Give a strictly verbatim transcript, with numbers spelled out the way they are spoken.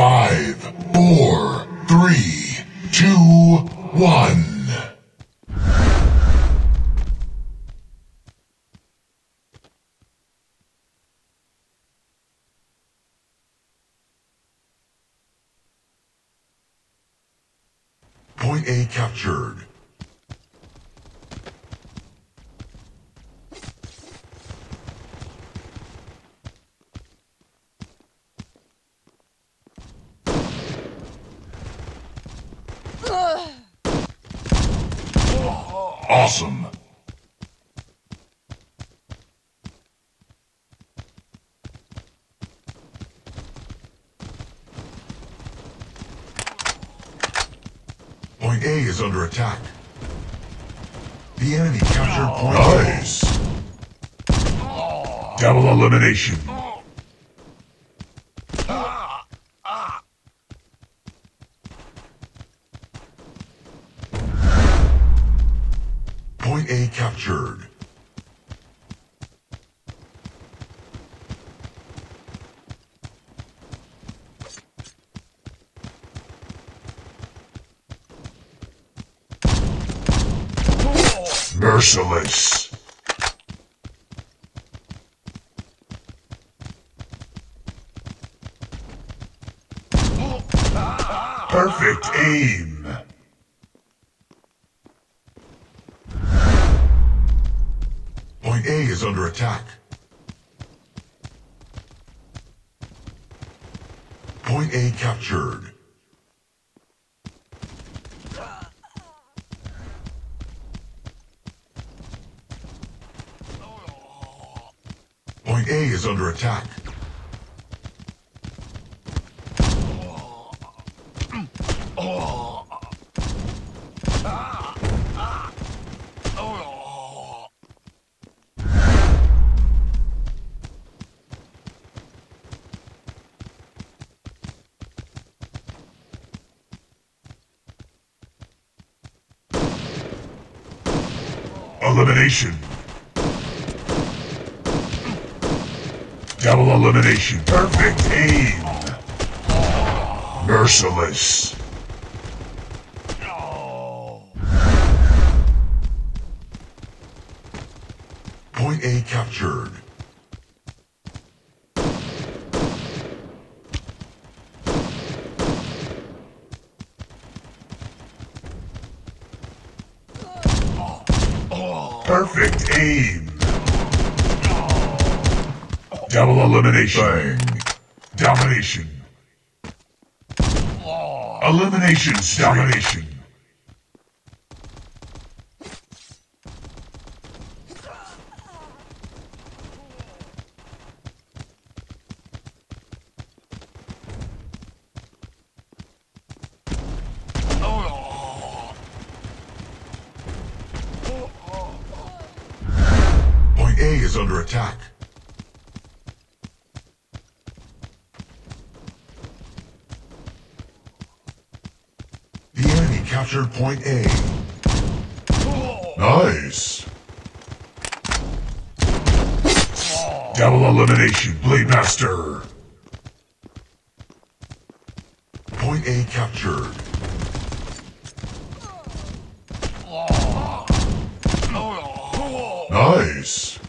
Five, four, three, two, one. Point A captured. Awesome. Point A is under attack. The enemy captured point A. Nice. Double elimination. Point A captured. Merciless. Perfect aim. Point A is under attack. Point A captured. Point A is under attack. Elimination. Double elimination. Perfect aim. Merciless. Point A captured. Perfect aim. Double elimination. Bang. Domination. Eliminations. Domination. Point A is under attack. The enemy captured point A. Nice. Double elimination, Blade Master. Point A captured. Nice.